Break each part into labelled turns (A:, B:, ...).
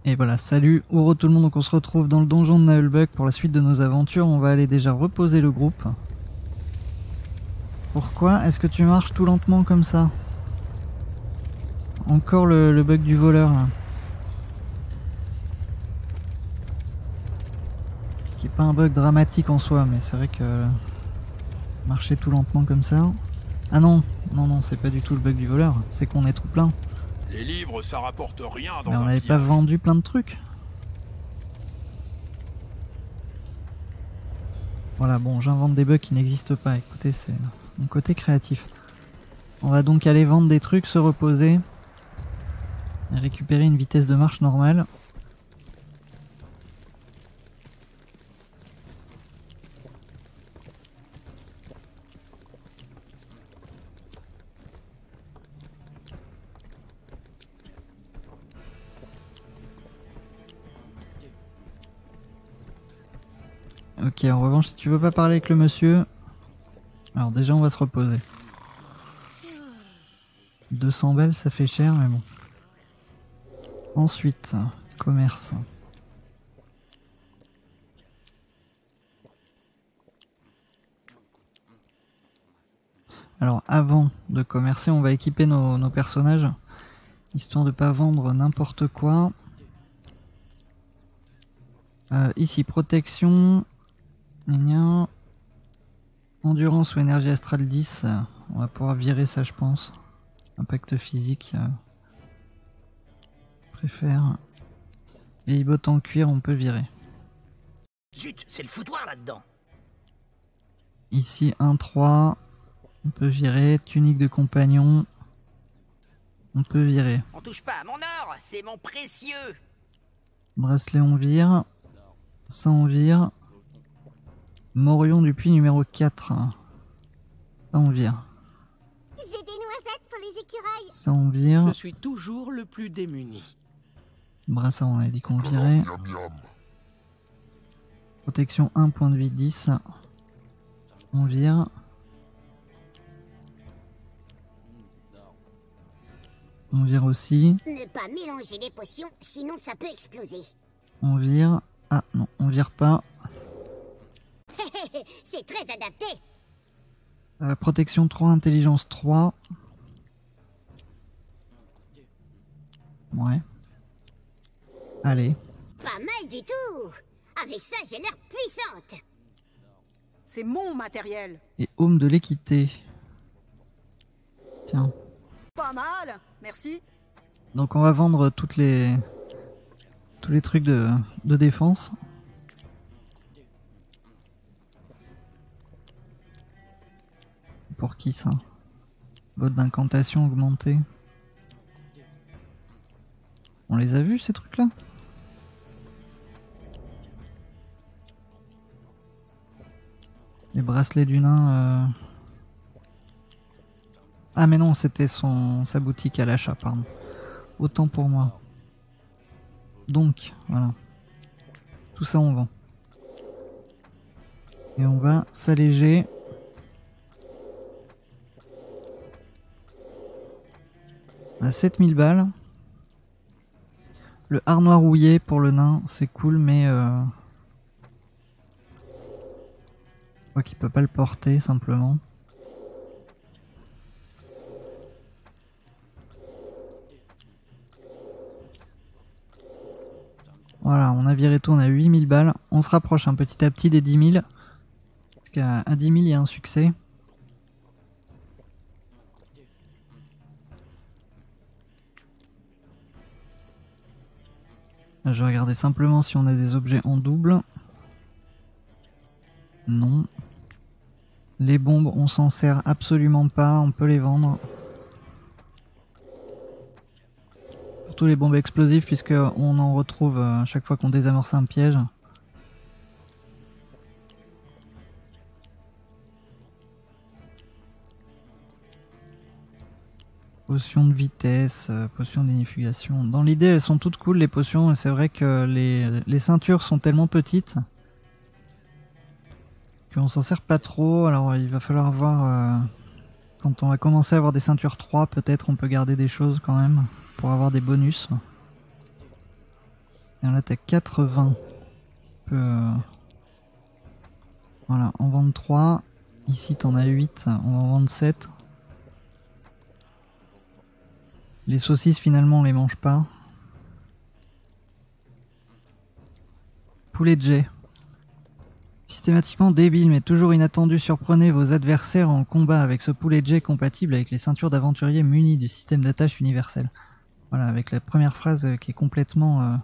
A: Et voilà, salut, heureux tout le monde, donc on se retrouve dans le donjon de Nullbug pour la suite de nos aventures. On va aller déjà reposer le groupe. Pourquoi est-ce que tu marches tout lentement comme ça? Encore le bug du voleur là. Qui est pas un bug dramatique en soi, mais c'est vrai que marcher tout lentement comme ça... Ah non, non, c'est pas du tout le bug du voleur, c'est qu'on est tout plein.
B: Les livres, ça rapporte rien dans
A: Mais on
B: un
A: n'avait pas
B: pillage.
A: vendu plein de trucs. Voilà, bon, j'invente des bugs qui n'existent pas. Écoutez, c'est mon côté créatif. On va donc aller vendre des trucs, se reposer et récupérer une vitesse de marche normale. Ok, en revanche, si tu veux pas parler avec le monsieur... Alors déjà, on va se reposer. 200 balles, ça fait cher, mais bon. Ensuite, commerce. Alors, avant de commercer, on va équiper nos personnages, histoire de pas vendre n'importe quoi. Ici, protection... Gna. Endurance ou énergie astrale 10, on va pouvoir virer ça je pense. Impact physique, préfère. Et bottes en cuir on peut virer.
C: Zut, c'est le foutoir là-dedans.
A: Ici 1-3, on peut virer. Tunique de compagnon, on peut virer.
C: On touche pas à mon or, c'est mon précieux.
A: Bracelet on vire. Ça on vire. Morion du puits numéro 4. Ça on vire.
D: J'ai des noisettes pour les écureuils.
A: Ça on vire.
C: Je suis toujours le plus démuni.
A: Brassard on a dit qu'on virait. Protection 1, point de vie 10. On vire. On vire aussi.
D: Ne pas mélanger les potions, sinon ça peut exploser.
A: On vire. Ah non, on vire pas.
D: C'est très adapté.
A: Protection 3, intelligence 3. Ouais. Allez.
D: Pas mal du tout. Avec ça, j'ai l'air puissante.
E: C'est mon matériel.
A: Et Home de l'équité. Tiens.
E: Pas mal, merci.
A: Donc on va vendre tous les trucs de défense. Pour qui ça? Botte d'incantation augmentée. On les a vus ces trucs là? Les bracelets du nain. Ah mais non, c'était sa boutique à l'achat, pardon. Autant pour moi. Donc, voilà. Tout ça on vend. Et on va s'alléger. À 7000 balles. Le harnois rouillé pour le nain, c'est cool, mais je crois qu'il peut pas le porter simplement. Voilà, on a viré tout, on a 8000 balles. On se rapproche petit à petit des 10 000. Parce qu'à 10 000, il y a un succès. Là, je vais regarder simplement si on a des objets en double. Non. Les bombes, on s'en sert absolument pas, on peut les vendre. Surtout les bombes explosives, puisque on en retrouve à chaque fois qu'on désamorce un piège. Potion de vitesse, potion d'inifugation. Dans l'idée, elles sont toutes cool les potions, et c'est vrai que les ceintures sont tellement petites qu'on s'en sert pas trop. Alors il va falloir voir quand on va commencer à avoir des ceintures 3, peut-être on peut garder des choses quand même pour avoir des bonus. Et on attaque 80. On peut, voilà, en vendre 3. Ici t'en as 8, on va en vendre 7. Les saucisses finalement on les mange pas. Poulet de jet. Systématiquement débile mais toujours inattendu, surprenez vos adversaires en combat avec ce poulet de jet compatible avec les ceintures d'aventuriers munis du système d'attache universel. Voilà, avec la première phrase qui est complètement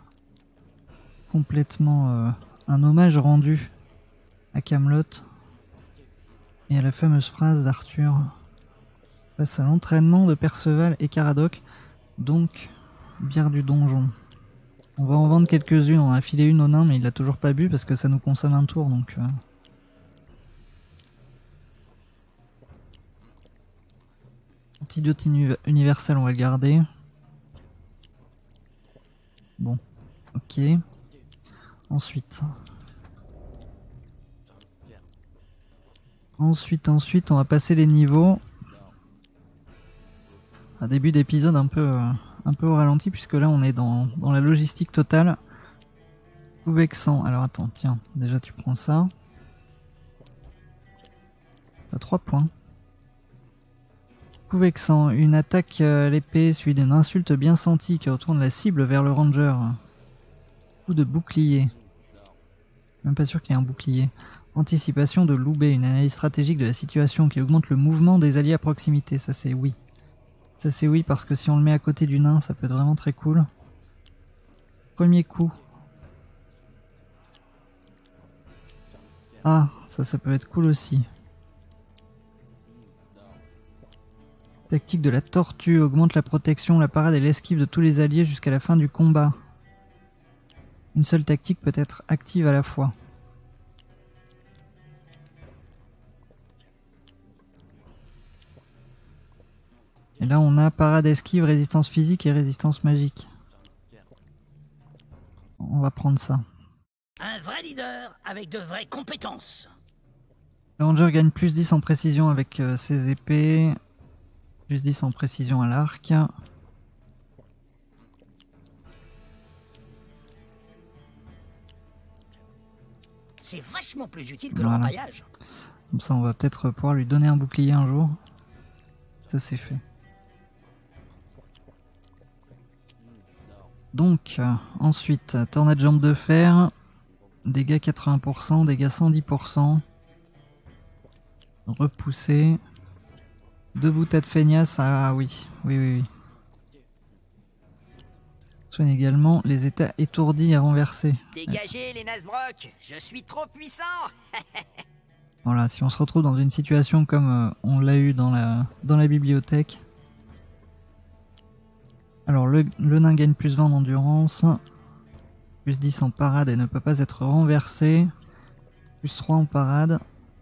A: un hommage rendu à Camelot et à la fameuse phrase d'Arthur face à l'entraînement de Perceval et Caradoc, donc bière du donjon. On va en vendre quelques-unes, on a filé une au nain mais il l'a toujours pas bu parce que ça nous consomme un tour donc... Antidote universel on va le garder. Bon, ok. Ensuite, on va passer les niveaux. Un début d'épisode un peu au ralenti puisque là on est dans la logistique totale. Coup vexant. Alors attends, tiens, déjà tu prends ça. T'as 3 points. Coup vexant, une attaque à l'épée suivie d'une insulte bien sentie qui retourne la cible vers le ranger. Coup de bouclier. Même pas sûr qu'il y ait un bouclier. Anticipation de Loubet, une analyse stratégique de la situation qui augmente le mouvement des alliés à proximité. Ça c'est oui. Ça c'est oui parce que si on le met à côté du nain ça peut être vraiment très cool. Premier coup. Ah, ça peut être cool aussi. Tactique de la tortue, augmente la protection, la parade et l'esquive de tous les alliés jusqu'à la fin du combat. Une seule tactique peut être active à la fois. Et là on a parade, esquive, résistance physique et résistance magique. On va prendre ça.
C: Un vrai leader avec de vraies compétences.
A: Le ranger gagne plus 10 en précision avec ses épées. Plus 10 en précision à l'arc.
C: C'est vachement plus utile que
A: Voilà.
C: le rempaillage.
A: Comme ça on va peut-être pouvoir lui donner un bouclier un jour. Ça c'est fait. Donc ensuite, tornade jambe de fer. Dégâts 80%, dégâts 110%. Repousser. 2 boutades feignasse, ah oui. Soigne également les états étourdis à renverser.
C: Dégagez les Nazbrock, je suis trop puissant.
A: Voilà, si on se retrouve dans une situation comme on l'a eu dans la bibliothèque. Alors le nain gagne plus 20 en endurance. Plus 10 en parade et ne peut pas être renversé. Plus 3 en parade.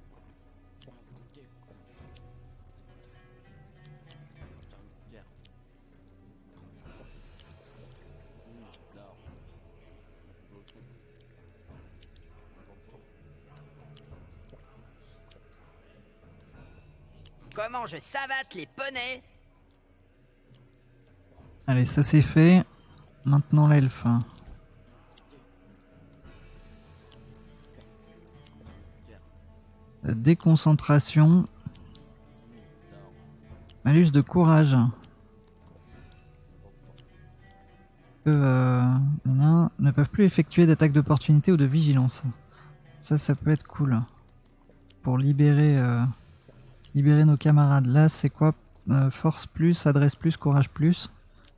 C: Comment je savate les poneys?
A: Allez, ça c'est fait. Maintenant l'elfe. Déconcentration. Malus de courage. Ne peuvent plus effectuer d'attaque d'opportunité ou de vigilance. Ça peut être cool. Pour libérer nos camarades. Là c'est quoi? Force plus, adresse plus, courage plus.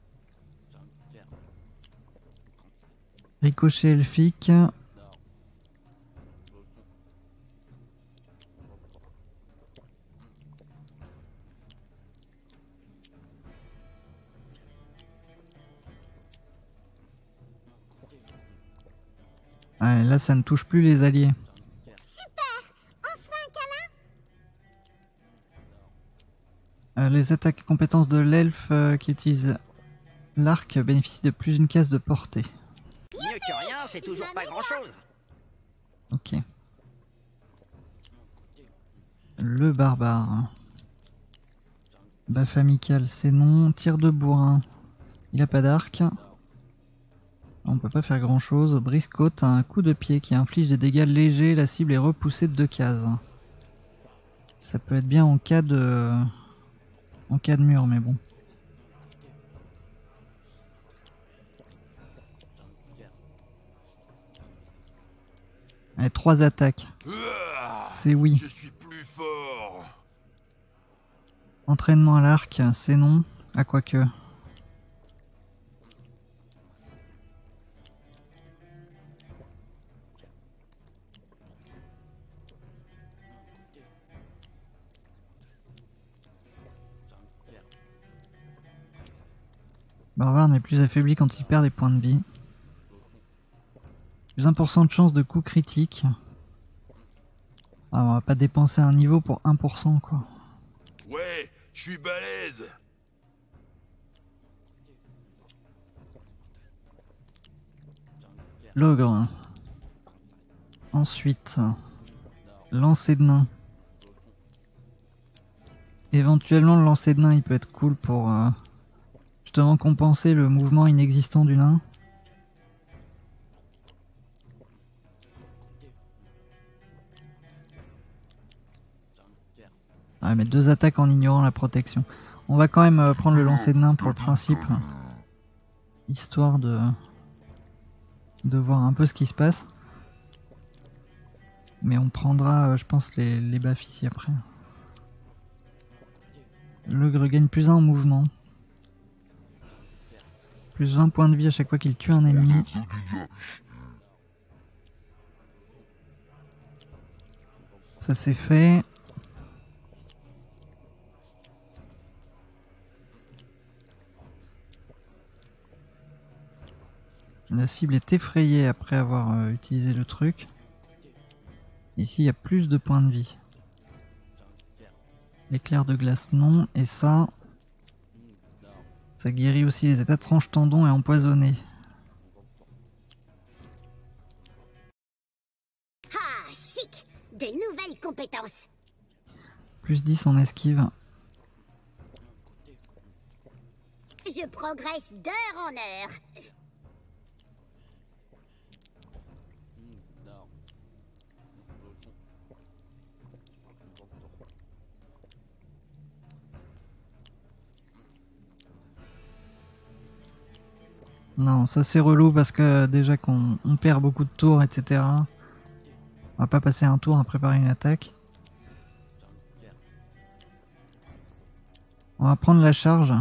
A: Ricochet elfique. Ouais, là ça ne touche plus les alliés.
D: On se fait un câlin?
A: Les attaques et compétences de l'elfe qui utilise l'arc bénéficient de plus d'une case de portée.
C: Mieux que rien, c'est toujours pas grand-chose.
A: Ok. Le barbare. Baffe amical, c'est non. Tir de bourrin. Il a pas d'arc. On peut pas faire grand chose. Brise-côte, un coup de pied qui inflige des dégâts légers, la cible est repoussée de 2 cases. Ça peut être bien en cas de mur, mais bon. Allez, 3 attaques. C'est oui.
B: Je suis plus fort.
A: Entraînement à l'arc, c'est non. À quoi que. Barbare n'est plus affaibli quand il perd des points de vie. Plus 1% de chance de coup critique. Ah, on va pas dépenser un niveau pour 1% quoi.
B: Ouais, je suis balèze.
A: L'ogre. Ensuite, lancer de nain. Éventuellement, le lancer de nain, il peut être cool pour justement compenser le mouvement inexistant du nain. Ouais, mais 2 attaques en ignorant la protection. On va quand même prendre le lancer de nain pour le principe. Histoire de voir un peu ce qui se passe. Mais on prendra, je pense, les baffes ici après. L'ogre gagne plus 1 en mouvement. Plus 20 points de vie à chaque fois qu'il tue un ennemi. Ça c'est fait. La cible est effrayée après avoir utilisé le truc. Ici il y a plus de points de vie. Éclair de glace non. Et ça guérit aussi les états tranche tendons et empoisonnés.
D: Ah, chic! De nouvelles compétences.
A: Plus 10 en esquive.
D: Je progresse d'heure en heure.
A: Non, ça c'est relou parce que déjà qu'on perd beaucoup de tours, etc. On va pas passer un tour à préparer une attaque. On va prendre la charge.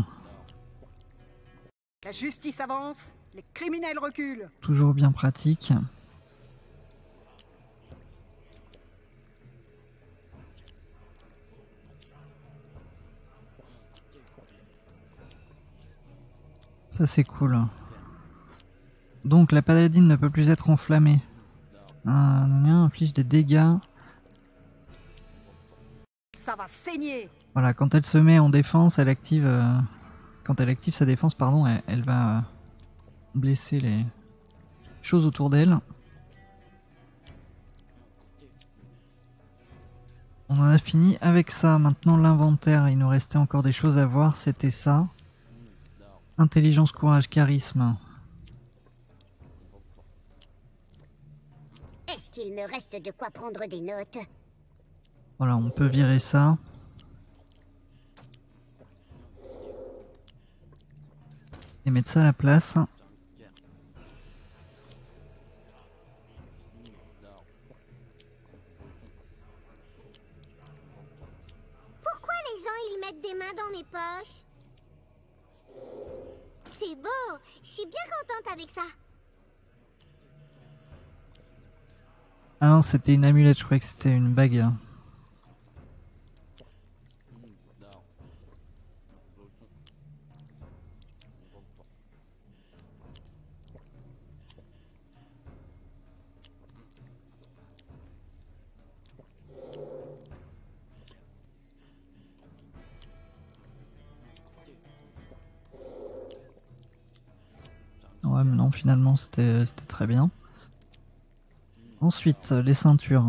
E: La justice avance, les criminels reculent.
A: Toujours bien pratique. Ça c'est cool. Donc la paladine ne peut plus être enflammée. Inflige des dégâts.
E: Ça va saigner.
A: Voilà, quand elle se met en défense, elle active. Quand elle active sa défense, pardon, elle va blesser les choses autour d'elle. On en a fini avec ça. Maintenant l'inventaire, il nous restait encore des choses à voir. C'était ça. Intelligence, courage, charisme.
D: Est-ce qu'il me reste de quoi prendre des notes?
A: Voilà, on peut virer ça. Et mettre ça à la place.
D: Pourquoi les gens ils mettent des mains dans mes poches? C'est beau, je suis bien contente avec ça.
A: Ah non, c'était une amulette, je croyais que c'était une bague. Ouais, mais non, finalement, c'était très bien. Ensuite, les ceintures.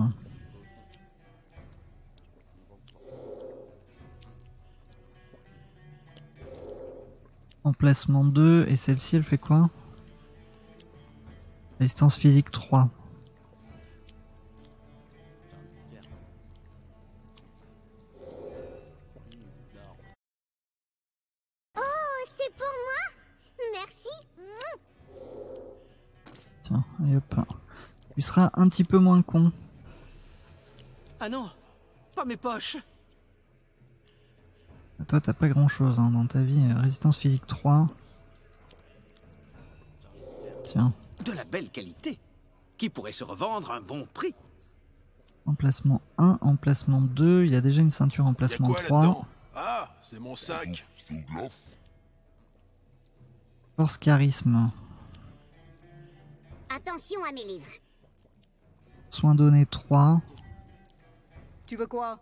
A: Emplacement 2, et celle-ci, elle fait quoi? Résistance physique 3.
D: Oh, c'est pour moi? Merci.
A: Tiens, allez hop. Tu seras un petit peu moins con.
C: Ah non, pas mes poches.
A: Toi, t'as pas grand chose dans ta vie. Résistance physique 3. Tiens,
C: De la belle qualité, qui pourrait se revendre à un bon prix.
A: emplacement 1, emplacement 2. Il a déjà une ceinture
B: Y'a
A: emplacement
B: quoi
A: 3.
B: là-dedans? Ah, c'est mon sac.
A: Force charisme.
D: Attention à mes livres.
A: Soins donnés 3.
E: Tu veux quoi?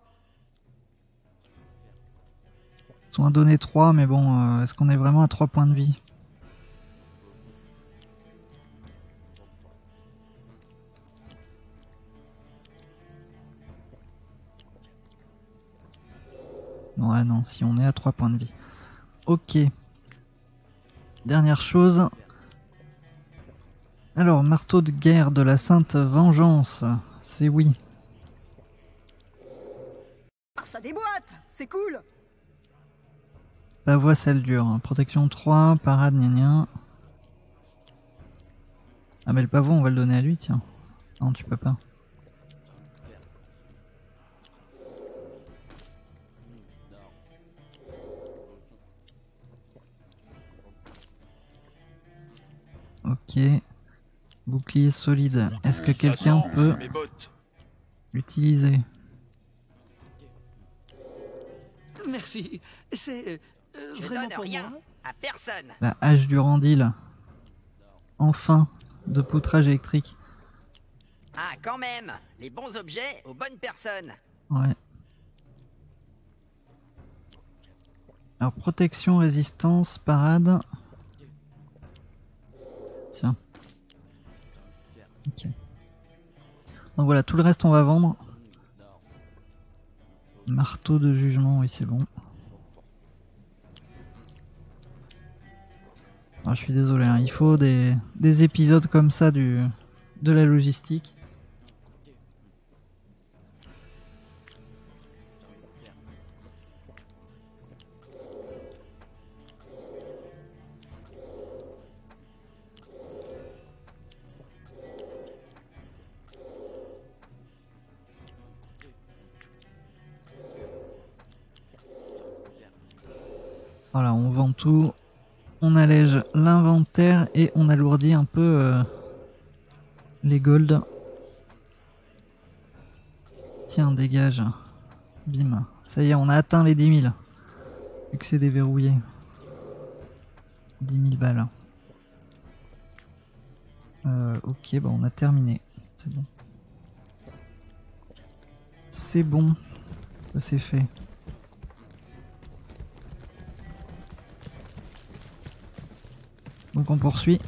A: Soins donnés 3, mais bon, est-ce qu'on est vraiment à 3 points de vie? Ouais, non, si on est à 3 points de vie. Ok. Dernière chose. Alors, marteau de guerre de la Sainte Vengeance. C'est oui.
E: Ah, ça déboîte. C'est cool.
A: Pavois celle dure. Protection 3, parade, gna gna. Ah, mais le pavot, on va le donner à lui, tiens. Non, tu peux pas. Ok. Bouclier solide. Est-ce que
B: Ça
A: quelqu'un
B: sent,
A: peut
B: c'est mes bottes.
A: l'utiliser?
C: Merci, c'est
F: Je
C: vraiment
F: donne
C: pour
F: rien
C: moi.
F: à personne.
A: La hache du Randil. Enfin, de poutrage électrique.
F: Ah, quand même, les bons objets aux bonnes personnes.
A: Ouais. Alors, protection, résistance, parade. Tiens. Ok. Donc voilà, tout le reste on va vendre. Marteau de jugement, oui c'est bon. Alors, je suis désolé, hein, il faut des épisodes comme ça de la logistique. Voilà, on vend tout, on allège l'inventaire et on alourdit un peu les golds. Tiens, dégage. Bim. Ça y est, on a atteint les 10 000. Vu que c'est déverrouillé. 10 000 balles. Ok, bah on a terminé. C'est bon. C'est bon. Ça c'est fait. Donc on poursuit.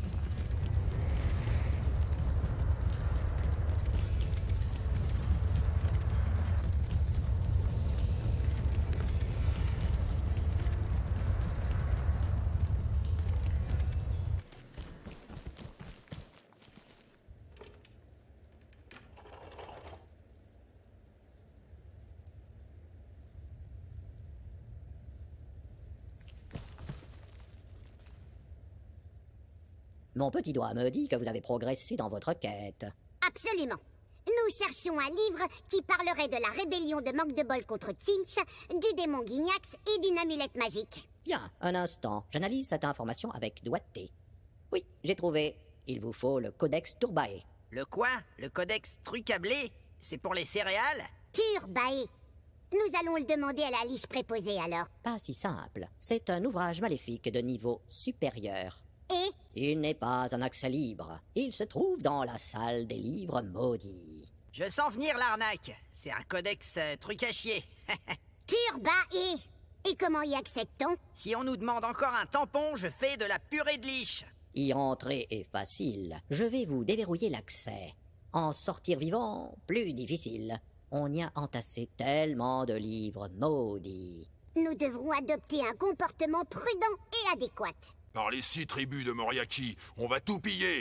G: Mon petit doigt me dit que vous avez progressé dans votre quête.
D: Absolument. Nous cherchons un livre qui parlerait de la rébellion de Manque de Bol contre Tzinch, du démon Guignax et d'une amulette magique.
G: Bien, un instant, j'analyse cette information avec doigté. Oui, j'ai trouvé. Il vous faut le Codex Turbae.
F: Le quoi? Le codex trucablé? C'est pour les céréales?
D: Turbae. Nous allons le demander à la liche préposée alors.
G: Pas si simple. C'est un ouvrage maléfique de niveau supérieur.
D: Et
G: Il n'est pas un accès libre. Il se trouve dans la salle des livres maudits.
F: Je sens venir l'arnaque. C'est un codex truc à chier.
D: Turbae. Et comment y accède-t-on?
F: Si on nous demande encore un tampon, je fais de la purée de liche.
G: Y entrer est facile. Je vais vous déverrouiller l'accès. En sortir vivant, plus difficile. On y a entassé tellement de livres maudits.
D: Nous devrons adopter un comportement prudent et adéquat.
B: Par les 6 tribus de Moriaki, on va tout piller.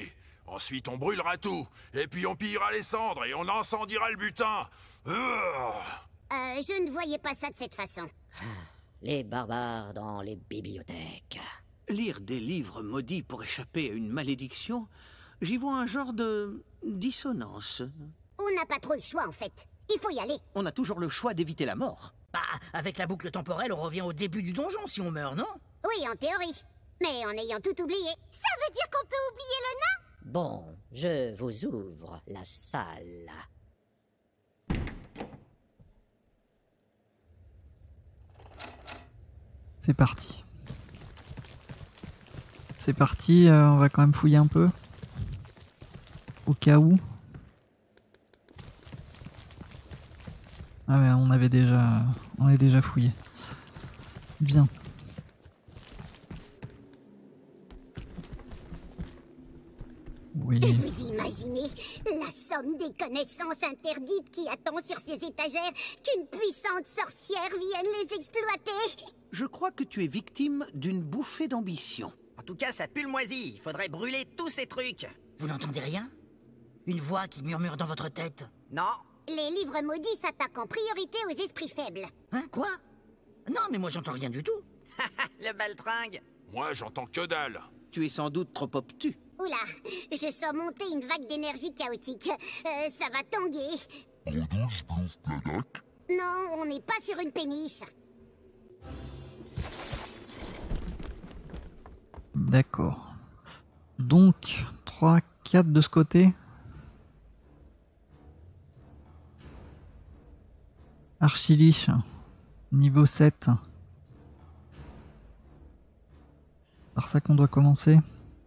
B: Ensuite, on brûlera tout. Et puis on pillera les cendres et on incendiera le butin.
D: Je ne voyais pas ça de cette façon.
G: Les barbares dans les bibliothèques.
H: Lire des livres maudits pour échapper à une malédiction, j'y vois un genre de dissonance.
D: On n'a pas trop le choix, en fait. Il faut y aller.
H: On a toujours le choix d'éviter la mort.
C: Bah, avec la boucle temporelle, on revient au début du donjon si on meurt, non?
D: Oui, en théorie. Mais en ayant tout oublié. Ça veut dire qu'on peut oublier le nain?
G: Bon, je vous ouvre la salle.
A: C'est parti. C'est parti, on va quand même fouiller un peu. Au cas où. Ah mais on est déjà fouillé. Bien. Oui.
D: Vous imaginez la somme des connaissances interdites qui attend sur ces étagères qu'une puissante sorcière vienne les exploiter?
H: Je crois que tu es victime d'une bouffée d'ambition.
F: En tout cas, ça pue le moisi. Il faudrait brûler tous ces trucs.
C: Vous n'entendez rien? Une voix qui murmure dans votre tête?
F: Non.
D: Les livres maudits s'attaquent en priorité aux esprits faibles.
C: Hein, quoi? Non, mais moi j'entends rien du tout.
F: Le baltringue.
B: Moi, j'entends que dalle.
H: Tu es sans doute trop obtus.
D: Oula, je sens monter une vague d'énergie chaotique. Ça va tanguer. Non, on n'est pas sur une péniche.
A: D'accord. Donc, 3, 4 de ce côté. Archiliche, niveau 7. Par ça qu'on doit commencer.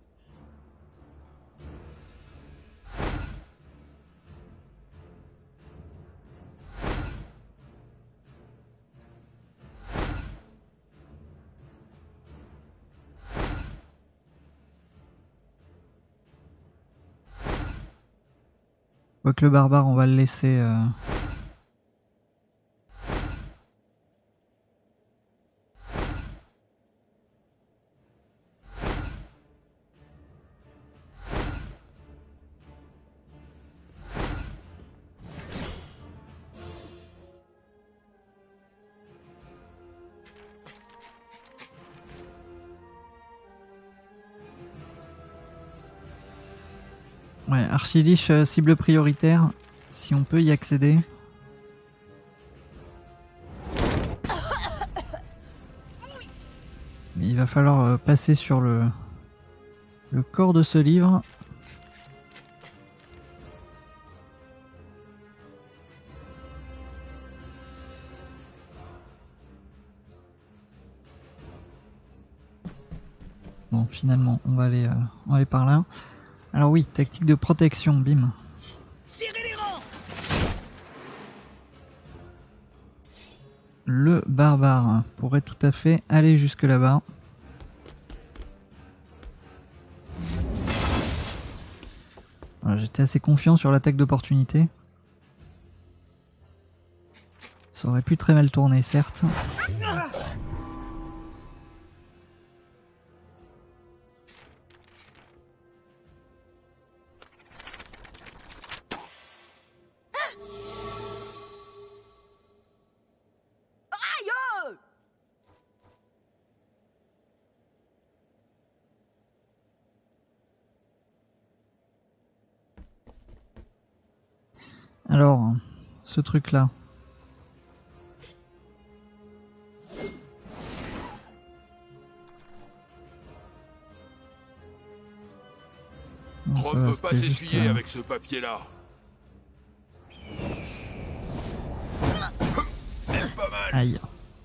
A: Quoique le barbare, on va le laisser... Ouais, Archiliche, cible prioritaire, si on peut y accéder. Mais il va falloir passer sur le corps de ce livre. Bon, finalement, on va aller par là. Alors oui, tactique de protection, bim.
C: Serrez les rangs!
A: Le barbare pourrait tout à fait aller jusque là-bas. Voilà, j'étais assez confiant sur l'attaque d'opportunité. Ça aurait pu très mal tourner, certes. Alors, ce truc-là. Non, ça
B: On ne
A: va,
B: peut pas
A: c'était juste,
B: s'essuyer avec ce papier-là. Pas mal.
A: Aïe.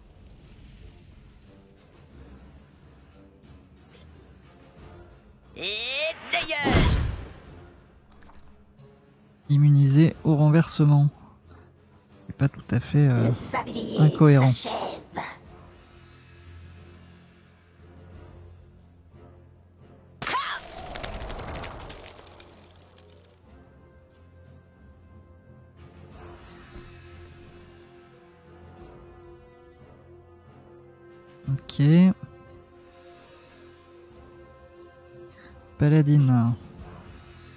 F: Et dégage!
A: Immunisé au renversement. C'est pas tout à fait incohérent. Ok. Paladine.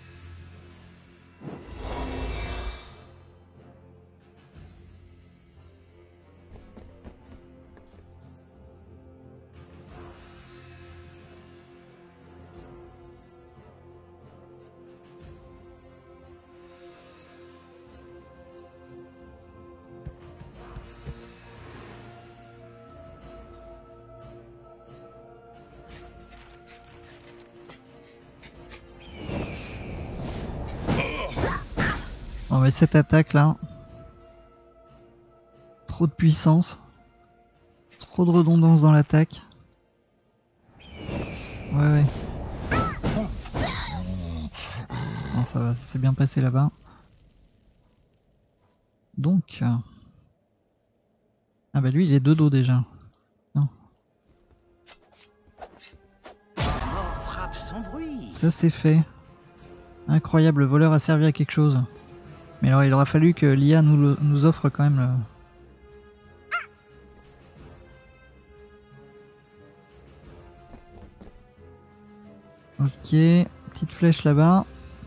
A: Oh mais cette attaque là. Trop de puissance. Trop de redondance dans l'attaque. Ouais. Non, ça va, ça s'est bien passé là-bas. Donc... Ah bah lui il est de dos déjà. Non.
H: Mort frappe sans bruit.
A: Ça c'est fait. Incroyable, le voleur a servi à quelque chose. Mais alors il aura fallu que l'IA nous offre quand même le... Ok, petite flèche là-bas.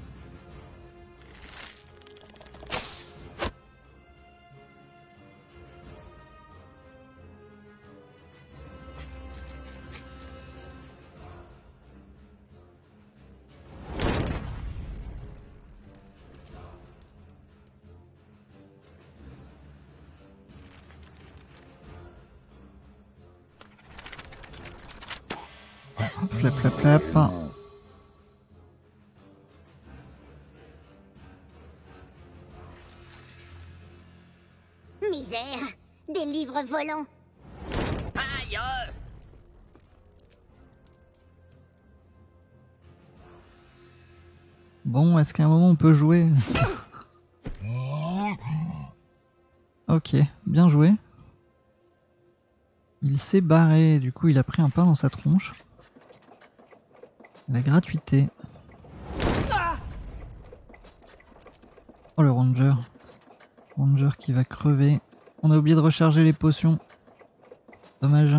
A: Flap, flap, flap.
D: Misère. Des livres volants.
F: Aïe!
A: Bon, est-ce qu'à un moment on peut jouer? Ok, bien joué. Il s'est barré, du coup il a pris un pain dans sa tronche. La gratuité. Oh le ranger. Ranger qui va crever. On a oublié de recharger les potions. Dommage.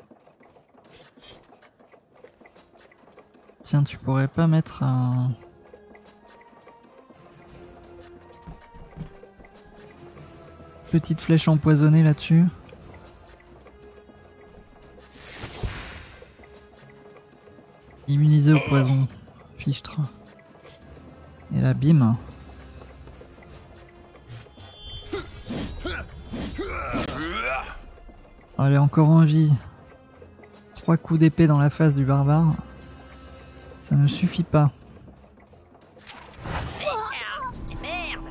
A: Tiens, tu pourrais pas mettre un... Petite flèche empoisonnée là-dessus. Immunisé au poison. Fichtre. Et là, bim. Oh, elle est encore en vie. 3 coups d'épée dans la face du barbare. Ça ne suffit pas.
F: Merde!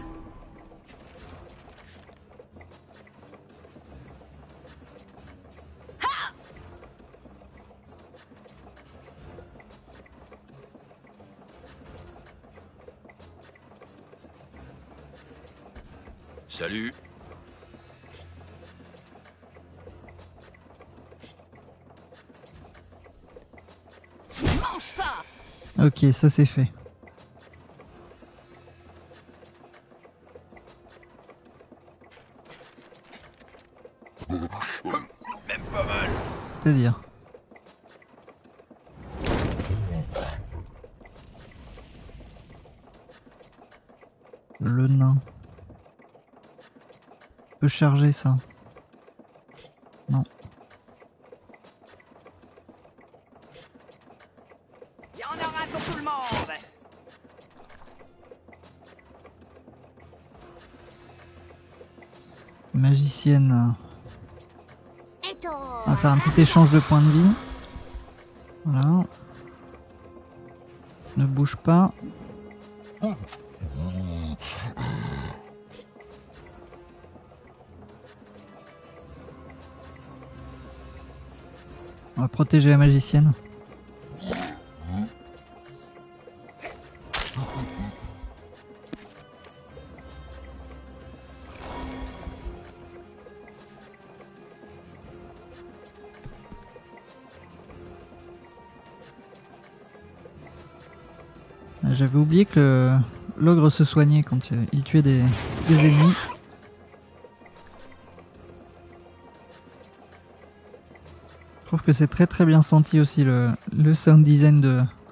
B: Salut.
E: Mange ça!
A: Ok, ça c'est fait.
B: Même pas mal.
A: C'est-à-dire. Le nain. Peut charger ça. Non.
F: Il y en aura pour tout le monde!
A: Magicienne.
D: Eto.
A: On va faire un petit échange de points de vie. Voilà. Ne bouge pas. On va protéger la magicienne. J'avais oublié que l'ogre se soignait quand il tuait des ennemis. Je trouve que c'est très très bien senti aussi le sound design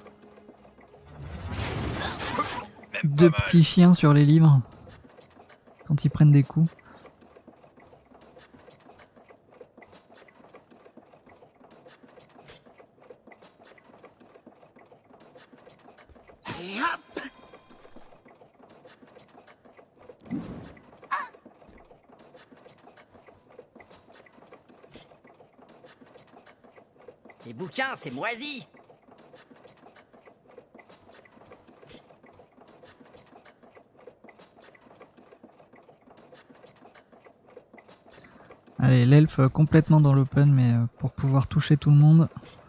A: de petits chiens sur les livres quand ils prennent des coups.
F: Et hop! Les bouquins, c'est moisi!
A: Allez, l'elfe complètement dans l'open, mais pour pouvoir toucher tout le monde.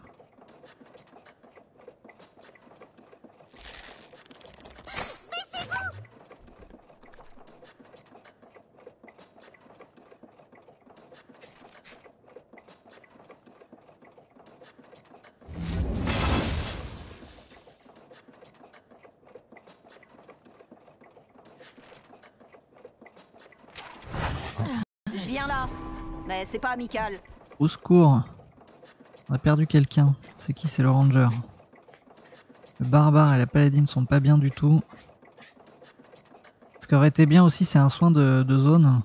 E: Je viens là. Mais c'est pas amical.
A: Au secours. On a perdu quelqu'un. C'est qui? C'est le ranger. Le barbare et la paladine sont pas bien du tout. Ce qui aurait été bien aussi, c'est un soin de zone.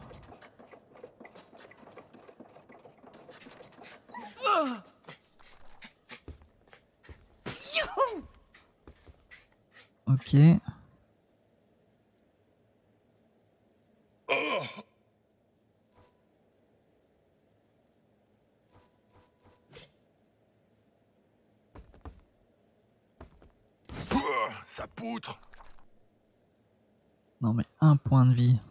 A: Ok.
B: Ça poutre.
A: Non mais un point de vie.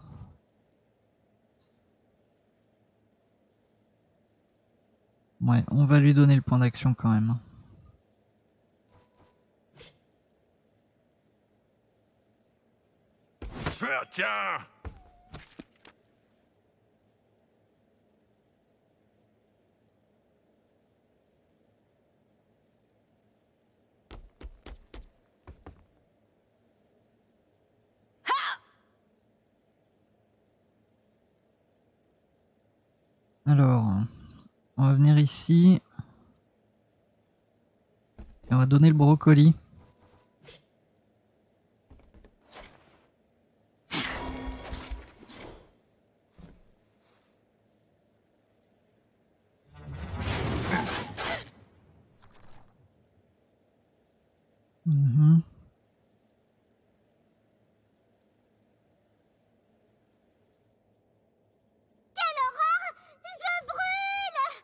A: Ouais, on va lui donner le point d'action quand même.
B: Ah, tiens.
A: Alors, on va venir ici. Et on va donner le brocoli. Mhm.
D: Je brûle!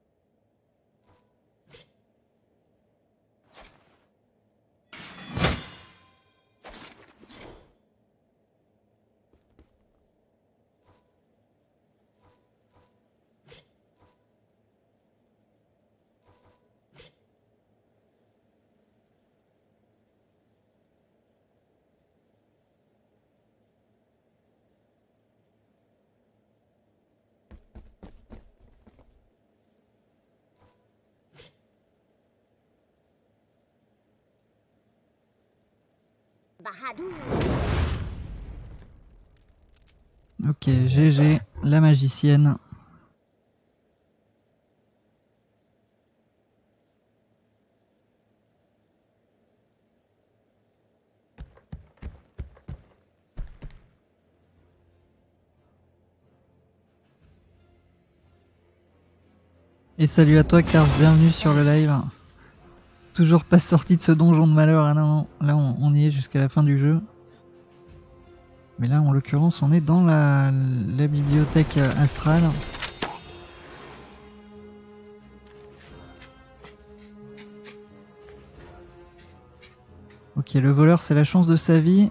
D: Bahadour!
A: Ok, GG, la magicienne. Et salut à toi Kars, bienvenue sur le live. Toujours pas sorti de ce donjon de malheur, ah non, là on y est jusqu'à la fin du jeu. Mais là en l'occurrence on est dans la bibliothèque astrale. Ok, le voleur c'est la chance de sa vie.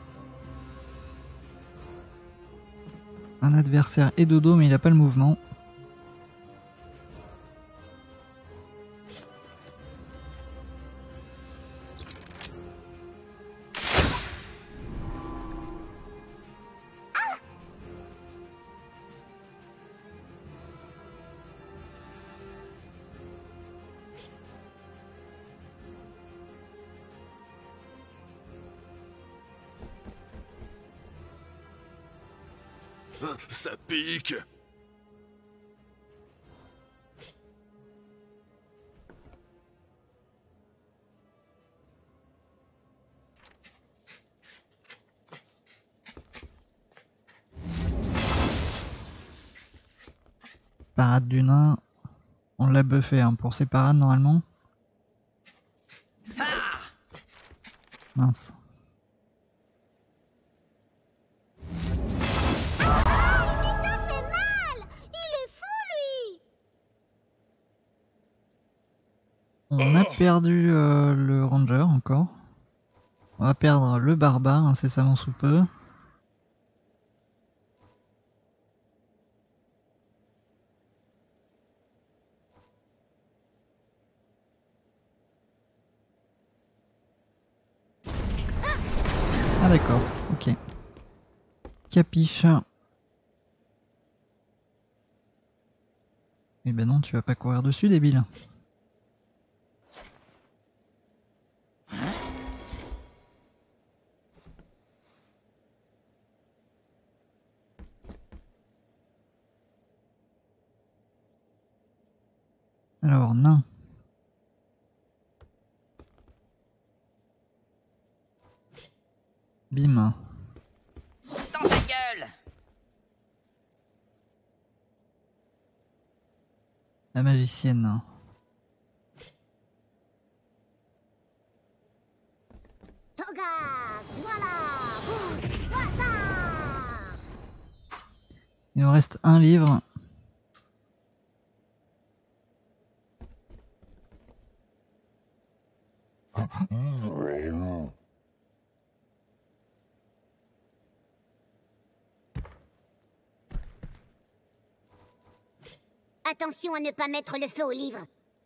A: Un adversaire est de dos mais il n'a pas le mouvement.
B: Ça pique.
A: Parade du nain. On l'a buffé hein, pour ses parades normalement. Mince. On a perdu le ranger encore. On va perdre le barbare incessamment sous peu. Ah d'accord, ok. Capiche. Eh ben non, tu vas pas courir dessus, débile. Alors, nain. Bim.
F: Dans ta gueule!
A: La magicienne.
D: Toga, voilà, voilà.
A: Il nous reste un livre.
D: Attention à ne pas mettre le feu au livre.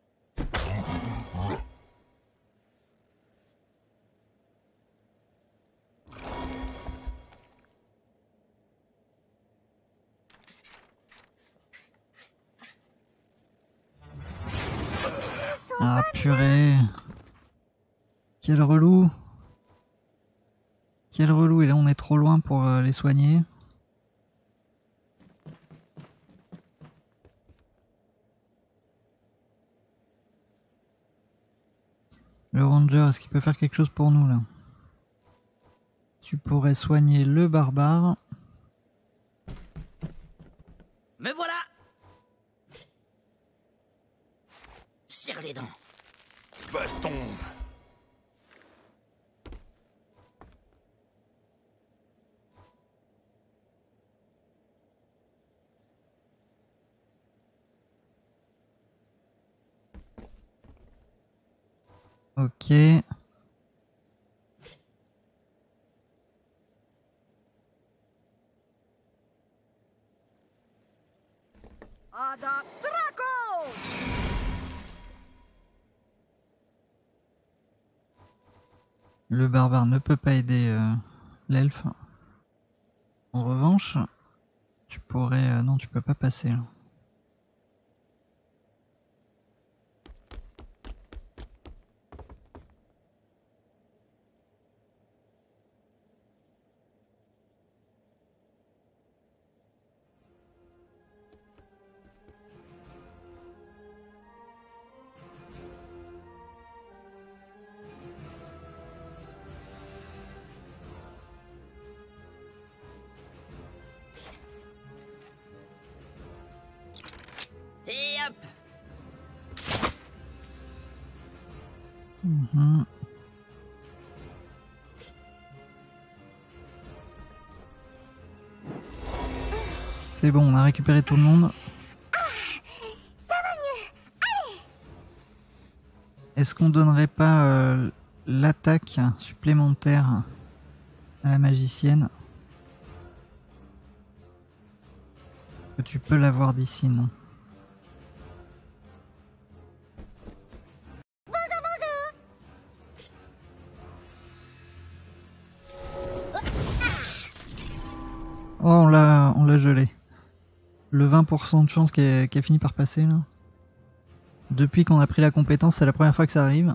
A: Ah purée. Quel relou. Quel relou, et là on est trop loin pour les soigner. Le ranger, est-ce qu'il peut faire quelque chose pour nous là? Tu pourrais soigner le barbare.
C: Me voilà. Serre les dents.
B: Baston.
A: Ok. Le barbare ne peut pas aider l'elfe. En revanche, tu pourrais... non, tu peux pas passer là.
F: Et hop!
A: Mhm. C'est bon, on a récupéré tout le monde. Est-ce qu'on donnerait pas l'attaque supplémentaire à la magicienne? Que tu peux l'avoir d'ici, non? Oh, on l'a gelé. Le 20% de chance qui a fini par passer là. Depuis qu'on a pris la compétence, c'est la première fois que ça arrive.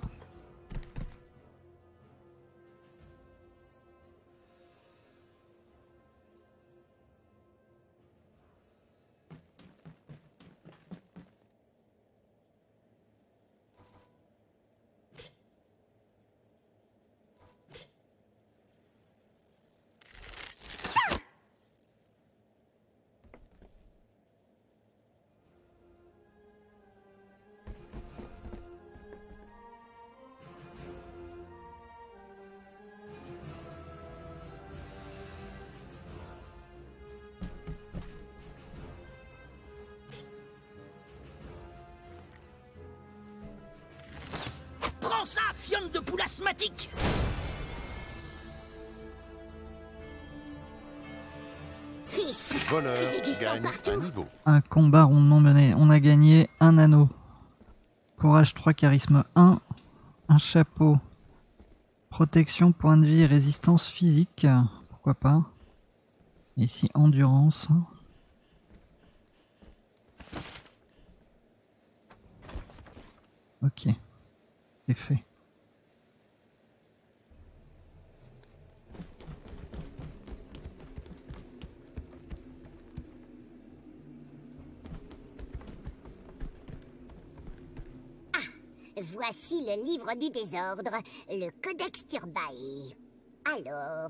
C: Prends ça, fionne de poule asthmatique.
D: Fils,
B: Voleur
D: j'ai du sang
B: gagne
D: partout.
B: un niveau.
A: Un combat rondement mené. On a gagné un anneau. Courage 3, charisme 1. Un chapeau. Protection, point de vie, résistance physique. Pourquoi pas. Ici, endurance. Ok. C'est fait.
D: Voici le livre du désordre, le Codex Turbae. Alors...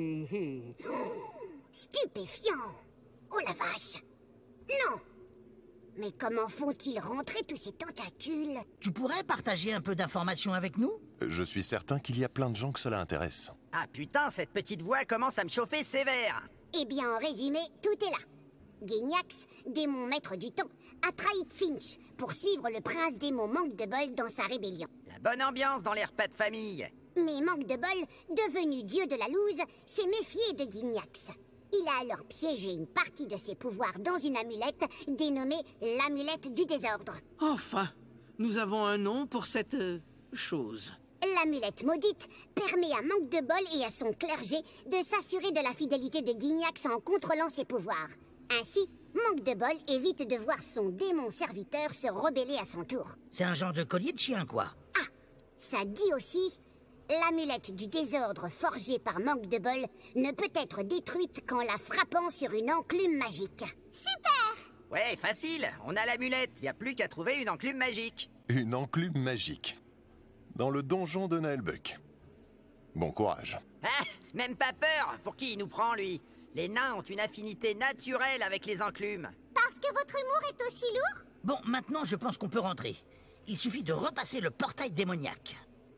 D: stupéfiant! Oh la vache! Non! Mais comment font-ils rentrer tous ces tentacules?
C: Tu pourrais partager un peu d'informations avec nous?
I: Je suis certain qu'il y a plein de gens que cela intéresse.
F: Ah putain, cette petite voix commence à me chauffer sévère.
D: Eh bien, en résumé, tout est là. Guignax, démon maître du temps, a trahi Tzeentch pour suivre le prince démon Manque de Bol dans sa rébellion.
F: La bonne ambiance dans les repas de famille.
D: Mais Manque de Bol, devenu dieu de la loose, s'est méfié de Guignax. Il a alors piégé une partie de ses pouvoirs dans une amulette dénommée l'amulette du désordre.
H: Enfin, nous avons un nom pour cette chose.
D: L'amulette maudite permet à Manque de Bol et à son clergé de s'assurer de la fidélité de Guignax en contrôlant ses pouvoirs. Ainsi, Manque de Bol évite de voir son démon serviteur se rebeller à son tour.
C: C'est un genre de collier de chien, quoi.
D: Ah, ça dit aussi, l'amulette du désordre forgée par Manque de Bol ne peut être détruite qu'en la frappant sur une enclume magique. Super!
F: Ouais, facile, on a l'amulette, y a plus qu'à trouver une enclume magique.
I: Une enclume magique. Dans le donjon de Naelbuck. Bon courage.
F: Ah, même pas peur, pour qui il nous prend, lui? Les nains ont une affinité naturelle avec les enclumes.
D: Parce que votre humour est aussi lourd?
C: Bon, maintenant je pense qu'on peut rentrer. Il suffit de repasser le portail démoniaque.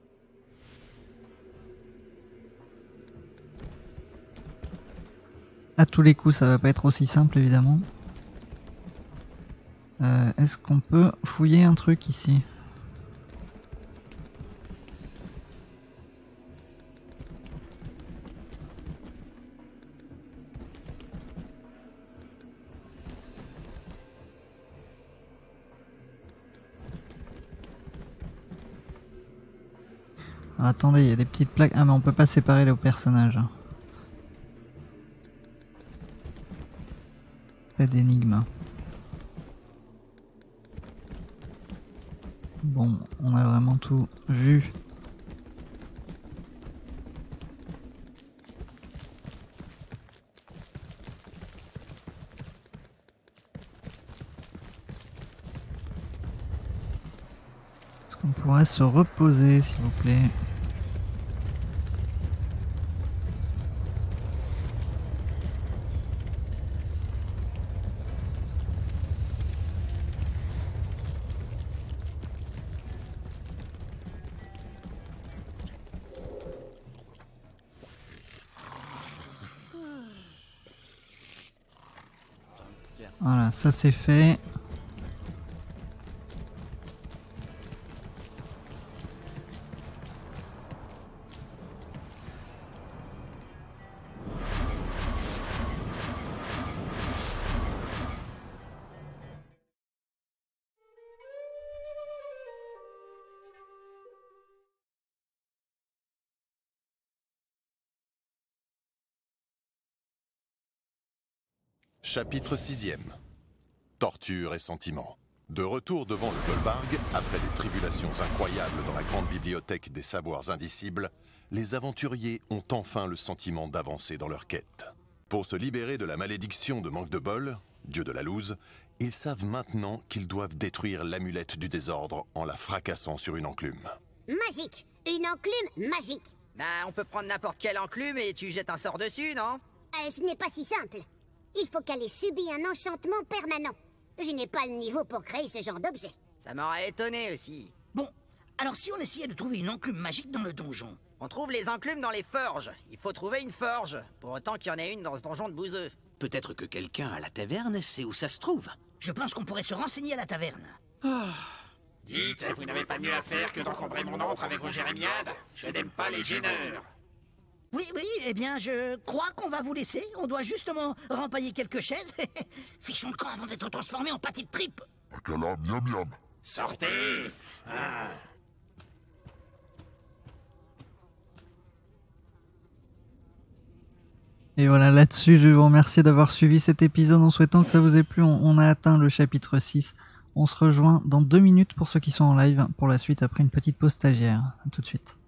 A: À tous les coups, ça va pas être aussi simple, évidemment. Est-ce qu'on peut fouiller un truc ici? Ah, attendez, il y a des petites plaques. Ah mais on peut pas séparer les personnages. Pas d'énigme. Bon, on a vraiment tout vu. Est-ce qu'on pourrait se reposer, s'il vous plaît? Voilà, ça c'est fait.
I: Chapitre 6e. Torture et sentiments. De retour devant le Golbarg, après des tribulations incroyables dans la grande bibliothèque des savoirs indicibles, les aventuriers ont enfin le sentiment d'avancer dans leur quête. Pour se libérer de la malédiction de Manque de Bol, dieu de la loose, ils savent maintenant qu'ils doivent détruire l'amulette du désordre en la fracassant sur une enclume.
D: Magique! Une enclume magique!
F: Bah, on peut prendre n'importe quelle enclume et tu jettes un sort dessus, non?
D: Ce n'est pas si simple. Il faut qu'elle ait subi un enchantement permanent. Je n'ai pas le niveau pour créer ce genre d'objet.
F: Ça m'aurait étonné aussi.
C: Bon, alors si on essayait de trouver une enclume magique dans le donjon?
F: On trouve les enclumes dans les forges. Il faut trouver une forge, pour autant qu'il y en ait une dans ce donjon de bouseux.
H: Peut-être que quelqu'un à la taverne sait où ça se trouve.
C: Je pense qu'on pourrait se renseigner à la taverne.
B: Dites, vous n'avez pas mieux à faire que d'encombrer mon antre avec vos jérémiades? Je n'aime pas les gêneurs.
C: Oui, eh bien, je crois qu'on va vous laisser. On doit justement rempailler quelques chaises. Fichons le camp avant d'être transformé en pâté de tripe.
B: Akala, miam miam. Sortez.
A: Et voilà, là-dessus, je vais vous remercier d'avoir suivi cet épisode en souhaitant que ça vous ait plu. On a atteint le chapitre 6. On se rejoint dans 2 minutes pour ceux qui sont en live pour la suite après une petite pause stagiaire. A tout de suite.